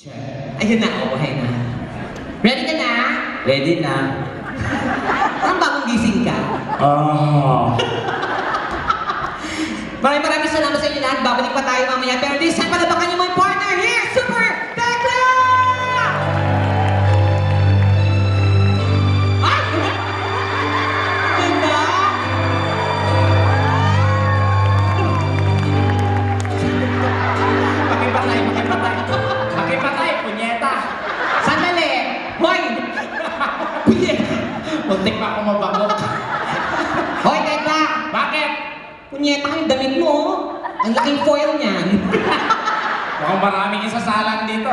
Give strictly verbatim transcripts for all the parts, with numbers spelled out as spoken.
Check. Ayun na, okay na. Ready ka na? Ready na. Saan bagong gising ka? Oh. Maraming maraming salamat sa inyo lahat. Babalik pa tayo mamaya. Pero this time, palabakan niyo mo yung partner here, Super Tekla! Ay! Ganda! Pakipatay, pakipatay. Pakipatay, punyeta. Sandali! Hoy! Muntik pa ako mabagok. Hoy, Tekla! Bakit? Punyeta ka yung damit mo. Ang laking foil niyan. Mukhang maraming isasalang dito.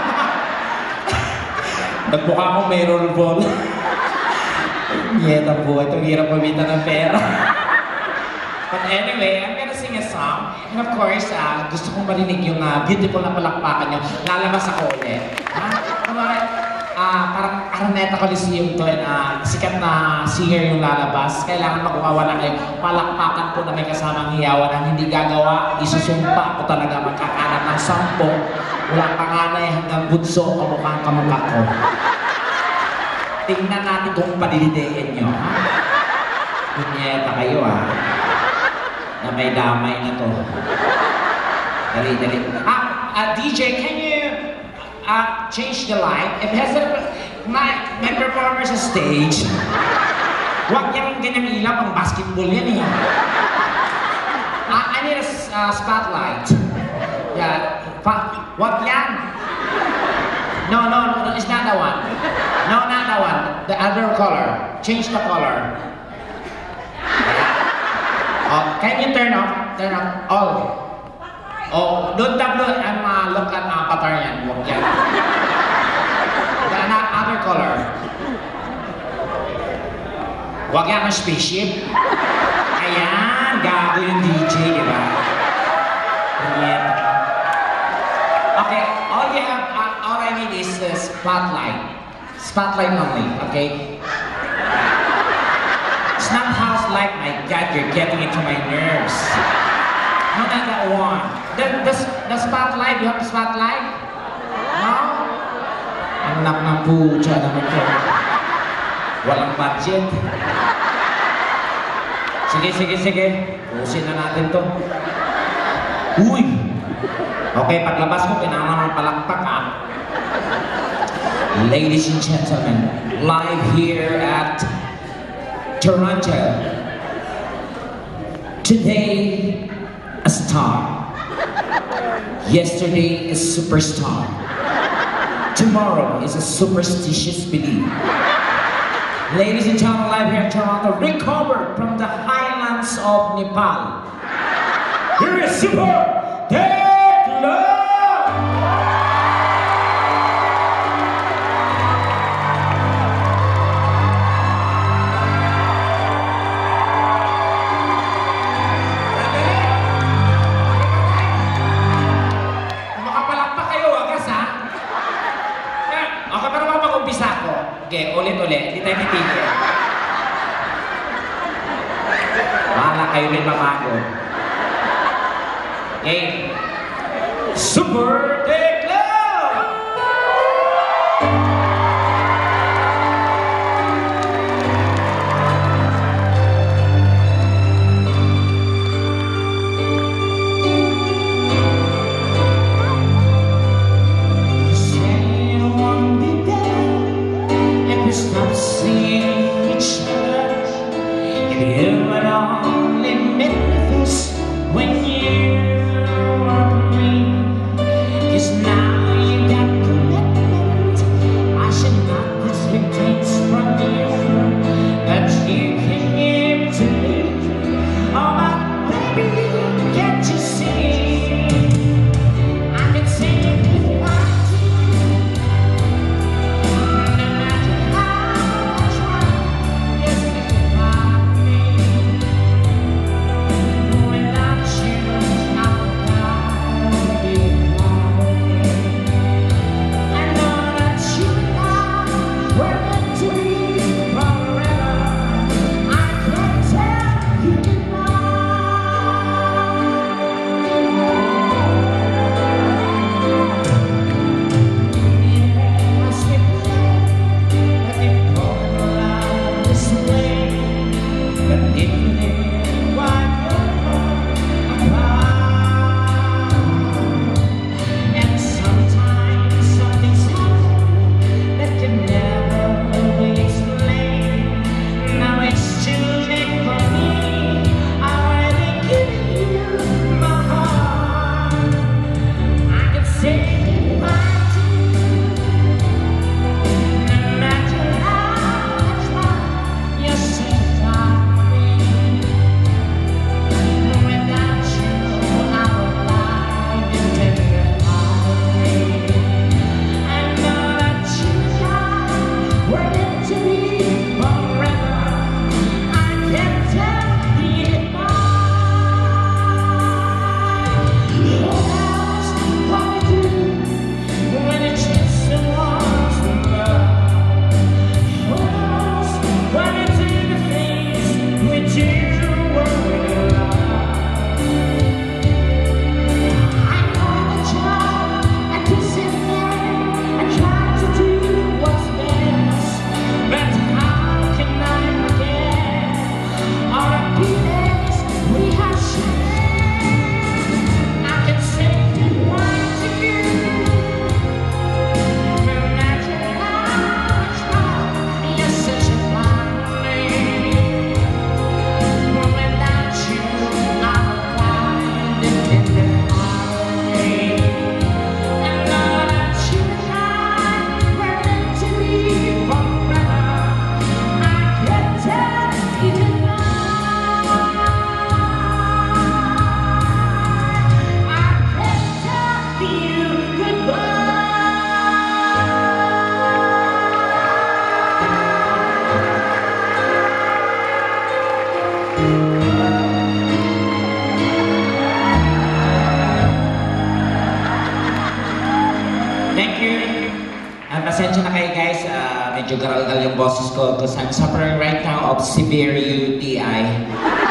Nagmukha akong may roll ball. Punyeta po, itong hirap pamita ng pera. But anyway, I'm gonna sing a song. And of course, uh, gusto kong marinig yung uh, beautiful na palakpakan nyo. Lalabas ako ulit. Ha? Kumari, uh, parang Araneta Coliseum to, and uh, sikat na singer yung lalabas. Kailangan magwawa na kayo. Palakpakan po na may kasamang hiyawan ang hindi gagawa. Isusumpa ko talaga magkakalat ng sampo. Mula panganay hanggang bunso, kamukhang kamukha ko. Tingnan natin kung padilidein nyo. Ha? Punyeta kayo, ha? Na may damay na to. Dali, dali. Ah, uh, D J, can you uh, change the light? It has a, my, my performer's a stage. Huwag yung ganyang ilaw, pang basketball yan eh. Uh, I need a uh, spotlight. Yeah, pa, wag yan. No, no, no, it's not the one. No, not the one. The other color. Change the color. Oh, can you turn off? Turn off all. Oh, don't tablo. I'm uh, look at uh, pattern yan. Huwag yan. The other color. Huwag yan ang spaceship. Ayan, gago yung D J, di ba? Ayan. Okay, all you have, uh, all I need is the spotlight. Spotlight only, okay? It's not house light, my God, you're getting into my nerves. No, not that one. The, the, the spotlight, you have the spotlight? No? Anak ng pucha naman ko. Walang budget. Sige, sige, sige. Pusin na natin to. Uy! Okay, paglabas ko, kailangan ng palakpak, ha? Ladies and gentlemen, live here at Toronto. Today, a star. Yesterday, a superstar. Tomorrow is a superstitious belief. Ladies and gentlemen, live here in Toronto, recovered from the highlands of Nepal. Here is Super Tekla! Okay, ulit-ulit. Hindi tayo titigil. Bahala kayo rin mabago. Okay. Super Tekla! Stop seeing each other. If you would only manifest when you are green. Cause Thank you. Uh, pasensya na kayo guys, uh, medyo garal-gal yung boses ko because I'm suffering right now of severe U T I.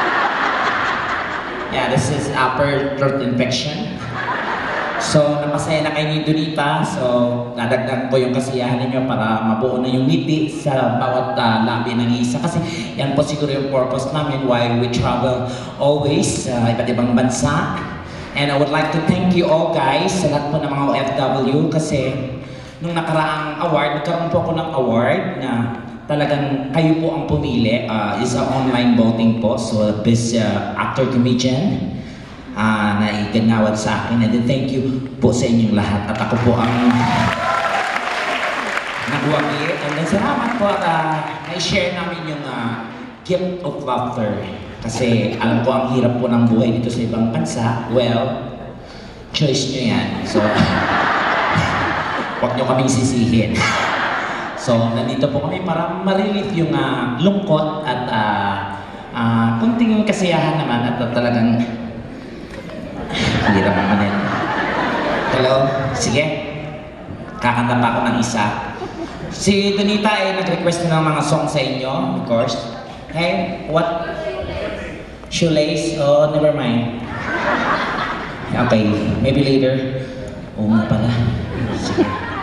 Yeah, this is upper throat infection. So, napasaya na kayo ni Donita. So, nadagdag ko yung kasiyahan ninyo para mabuo na yung ngiti sa bawat uh, labi ng isa. Kasi yan po siguro yung purpose namin why we travel always sa uh, iba't ibang bansa. And I would like to thank you all guys sa lahat po ng mga O F W kasi nung nakaraang award, nagkaroon po ako ng award na talagang kayo po ang pumili. Uh, is a online voting po. So, best uh, actor comedian. Uh, na iganawad sa akin, and then thank you po sa inyong lahat at ako po ang nagwagi, and then salamat po at uh, na-share namin yung uh, gift of laughter kasi alam ko ang hirap po ng buhay dito sa ibang bansa. Well, choice nyo yan, so huwag nyo kaming sisihin. So nandito po kami para ma-relieve yung uh, lungkot at uh, uh, kunting kasiyahan naman at uh, talagang hindi naman naman yan. Hello? Sige. Kakanta pa ako ng isa. Si Donita ay nag-request na ng mga song sa inyo, of course. Hey, what? Shoelace? Oh, never mind. Okay, maybe later. Oo nga pala. Sige.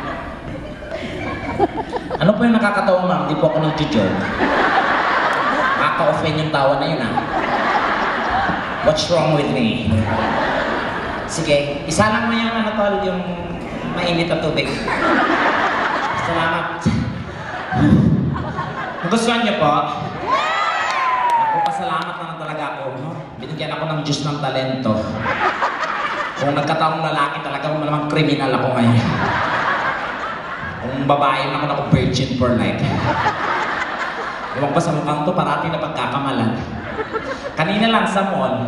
Ano po yung nakakatawa, ma'am? Di po ako nag-joke. Kaka-offend yung tawa na yun, ah. What's wrong with me? Sige, isa lang mo yung ano tol, yung mainit na tubig. Salamat. Nagustuhan niyo po? Nagpapasalamat na talaga ako. No? Binigyan ako ng Diyos ng talento. Kung nagkataong lalaki talaga, malamang kriminal ako ngayon. Kung babae naman ako virgin for life. Ewan pa sa mukhang to, parati na pagkakamalan. Kanina lang sa mall,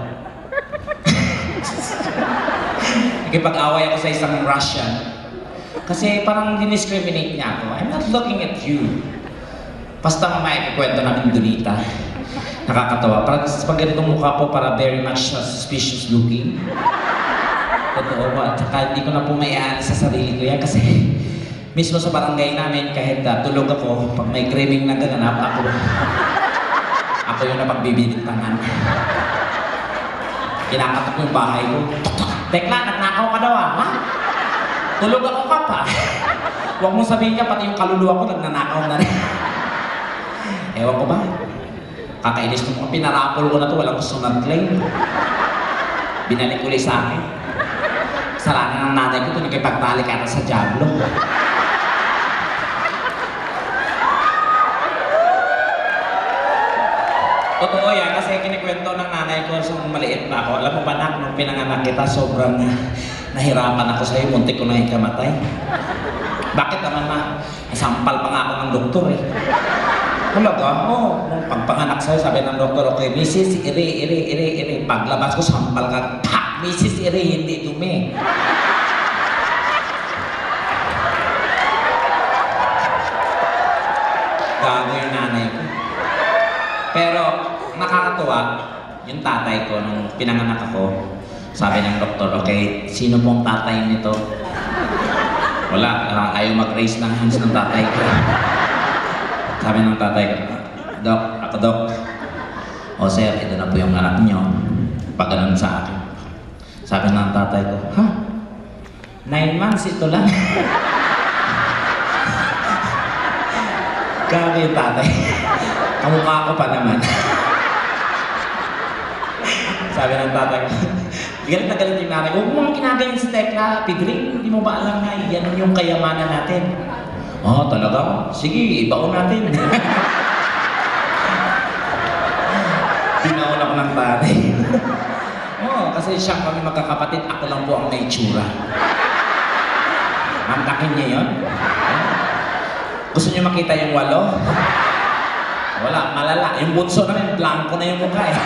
nakipag-away ako sa isang Russian. Kasi parang diniscriminate niya ako. I'm not looking at you. Basta mamaya ikikwento namin Donita. Nakakatawa. Parang pag ganitong mukha po, para very much uh, suspicious looking. Totoo ba? At saka hindi ko na po mayaan sa sarili ko yan kasi mismo sa barangay namin, kahit uh, tulog ako, pag may craving na gaganap, ako ako yung napagbibintangan. Kinakatok yung bahay ko. Tekla, nagnakaw ka daw ah, ha? Tulog ako ka pa. Huwag mong sabihin ka, pati yung kaluluwa ko nagnanakaw na rin. Ewan ko ba? Kakainis ko mo, pinarapol ko na to, walang sunod claim. Binalik ulit sa akin. Salanan ng nanay ko, ito nagkipagtalik ata sa Diablo. Totoo yan, kasi kinikwento ng nanay ko sa maliit pa ako. Alam mo ba nak, nung pinanganak kita, sobrang nahirapan ako sa'yo, muntik ko na ikamatay. Bakit naman ma? Sampal pa nga ako ng doktor eh. Talaga? Oo. Oh, nung pagpanganak sa'yo, sabi ng doktor, okay, Missus Iri, Iri, Iri, Iri. Paglabas ko, sampal ka. Pa! Missus Iri, hindi dumi. Gago yung nanay ko. Pero, nakakatuwa, yung tatay ko, nung pinanganak ako, sabi ng doktor, okay, sino pong tatay nito? Wala, uh, ayaw mag-raise ng hands ng tatay ko. Sabi ng tatay ko, Dok, ako Dok. O sir, ito na po yung anak nyo. Pag ganun sa akin. Sabi ng tatay ko, ha? Nine months, ito lang. Grabe yung tatay. Kamukha ko pa naman. Sabi ng tatay ko, galit na galit yung nanay. Huwag mo mong kinagayin si Tekla, Pidring. Hindi mo ba alam na yan yung kayamanan natin? Oh, talaga? Sige, ibaon natin. Binaon ako ng tatay. Oh, kasi siya kami magkakapatid. Ako lang po ang may tsura. Mantakin niya yun. Gusto niyo makita yung walo? Wala, malala. Yung bunso namin, blanco na yung mukha eh.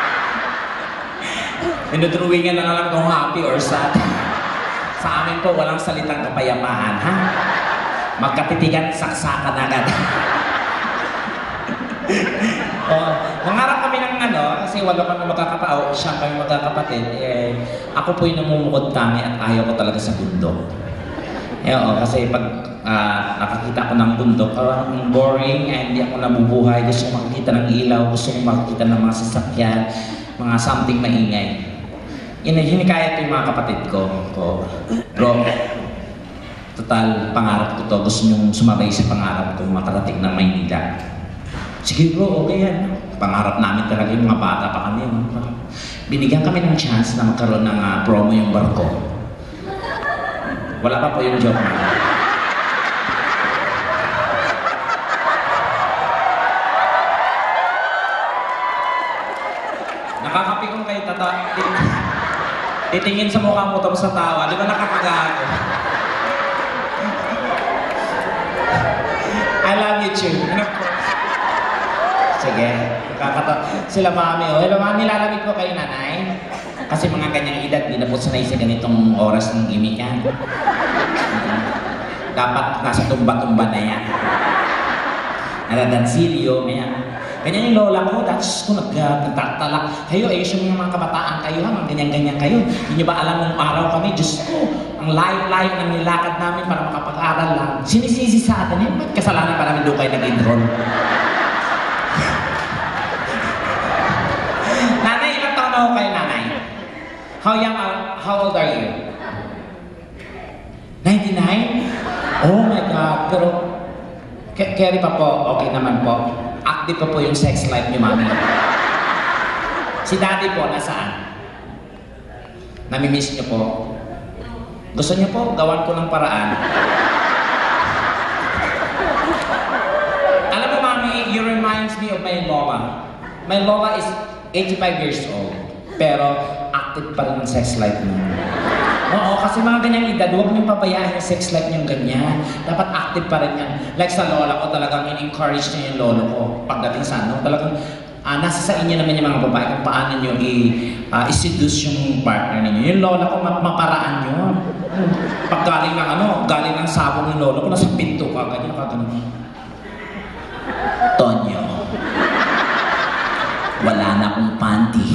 Tinutruwingan na lang kung happy or sad. Sa amin po, walang salitang kapayapaan, ha? Magkatitigan, saksakan agad. Oh, nangarap kami ng ano, kasi wala kami magkakapao, siya kami magkakapatid. Eh, ako po yung namumukod kami at ayaw ko talaga sa bundok. Eh, oo, kasi pag uh, nakakita ko ng bundok, parang boring, eh, hindi ako nabubuhay. Gusto ko makikita ng ilaw, gusto ko makikita ng mga sasakyan, mga something maingay. Yun, hinikayat ko yung mga kapatid ko. ko. Bro, total, pangarap ko to. Gusto nyong sumabay sa pangarap ko, makarating ng Maynila. Sige bro, okay yan. Pangarap namin talaga yung mga bata pa kami. Binigyan kami ng chance na magkaroon ng uh, promo yung barko. Wala pa po yung joke na. Nakakapikong kayo tata. Titingin sa mukha mo tapos sa tawa. Di ba nakakagago? I love you too. Sige. Kakata. Sila mami. O, hello mami, nilalamig ko kayo nanay. Kasi mga ganyang edad, di na po sanay sa ganitong oras ng gimikan. Dapat nasa tumba-tumba na yan. Nagadansilyo, ganyan. Ganyan yung lola ko, that's kung nagtatalak. Kayo, ayos yung mga kabataan kayo, mga ganyan-ganyan kayo. Hindi nyo ba alam nung araw kami, Diyos ko, ang layo-layo ng nilakad namin para makapag-aral lang. Sinisisi sa atin, eh, ba't kasalanan pa namin doon kayo nag-enroll? Nanay, ilang taon na ako kayo, nanay? How young are, how old are you? ninety-nine? Oh my God, pero carry pa po, okay naman po. Active pa po yung sex life niyo, mami. Si daddy po, nasaan? Namimiss niyo po? Gusto niyo po, gawan ko ng paraan. Alam mo, mami, you reminds me of my lola. My lola is eighty-five years old, pero active pa rin ang sex life mo. Oo, kasi mga ganyang edad, huwag niyong pabayaan yung sex life niyong ganyan. Dapat active pa rin yan. Like sa lola ko, talagang in-encourage niya yung lolo ko. Pagdating sa ano, talagang uh, nasa sa inyo naman yung mga babae kung paano niyo uh, i-seduce yung partner ninyo. Yung lola ko, maparaan yun. Pag galing ng ano, galing ng sabong yung lolo ko, nasa pinto ka, ganyan ka, ganyan. Tonyo, wala na akong panty.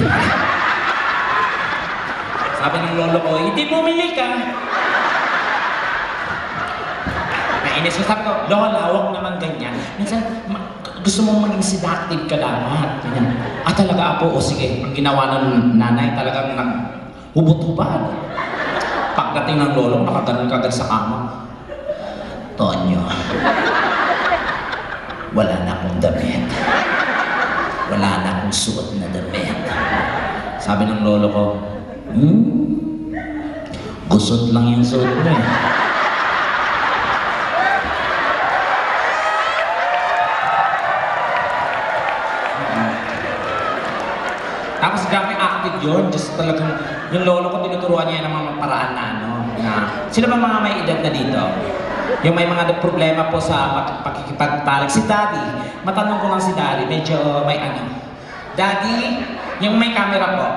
Sabi ng lolo ko, hindi bumili ka. Nainis ko, sabi ko, lola, huwag naman ganyan. Minsan, gusto mong maging seductive ka dapat. Ganyan. Ah, talaga apo, o sige, ang ginawa ng nanay talagang naghubot-hubad. Pagdating ng lolo, nakaganon kagad sa kama. Tonyo, wala na akong damit. Wala na akong suot na damit. Sabi ng lolo ko, hmm? Gusot lang yung suot mo eh. Tapos grabe active yun, just talagang yung lolo ko tinuturuan niya ng mga paraan na ano, na sino ba mga may edad na dito? Yung may mga problema po sa pakikipagtalik. Si Daddy, matanong ko lang si Daddy, medyo may ano. Daddy, yung may camera po.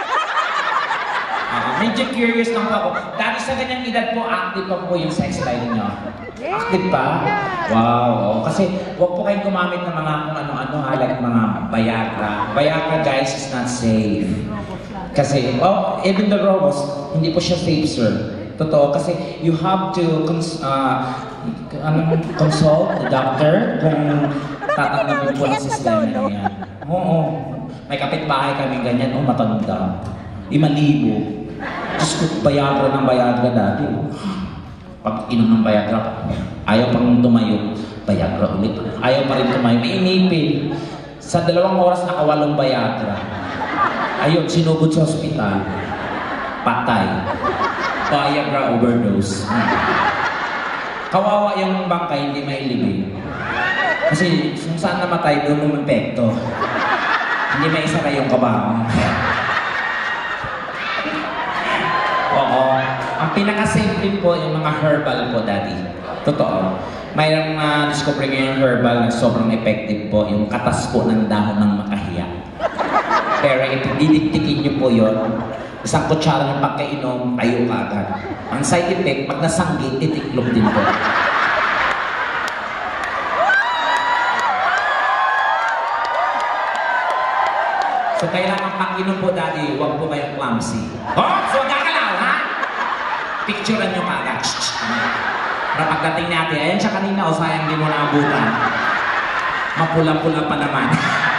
Uh, medyo curious lang po ako. Dahil sa ganyang edad po, active pa po yung sex life niyo. Active pa? Wow. Kasi huwag po kayong gumamit ng mga kung ano-ano ha, like mga Viagra. Viagra guys is not safe. Kasi, oh, even the robos, hindi po siya safe, sir. Totoo, kasi you have to cons uh, ano, consult the doctor kung tatanggapin po ng sistema niya. Oo. May kapitbahay kami ganyan, oh, matanda. Imalibo. Diyos ko, Viagra ng Viagra dati. Pag inom ng Viagra, ayaw pang tumayo. Viagra ulit. Ayaw pa rin tumayo. May inipin. Sa dalawang oras, nakawalong Viagra. Ayun, sinugod sa ospital. Patay. Viagra overdose. Kawawa yung bangkay, hindi mailibing. Kasi kung saan namatay, doon umepekto. Hindi may isa kayong kabahan. Oo. Ang pinaka-safe din po yung mga herbal po, Daddy. Totoo. Mayroong na-discover uh, ngayon herbal na sobrang effective po, yung katas po ng dahon ng makahiya. Pero ito, didiktikin nyo po yun. Isang kutsara ng pagkainom, tayo ka agad. Ang side effect, pag nasanggi, titiklop din po. So kailangan pag-inom po, Daddy, huwag po kayong clumsy. Oh, so gagalaw, ha? Picturean nyo ka agad. Para pagdating natin, ayan siya kanina, o sayang di mo naabutan. Mapula-pula pa naman.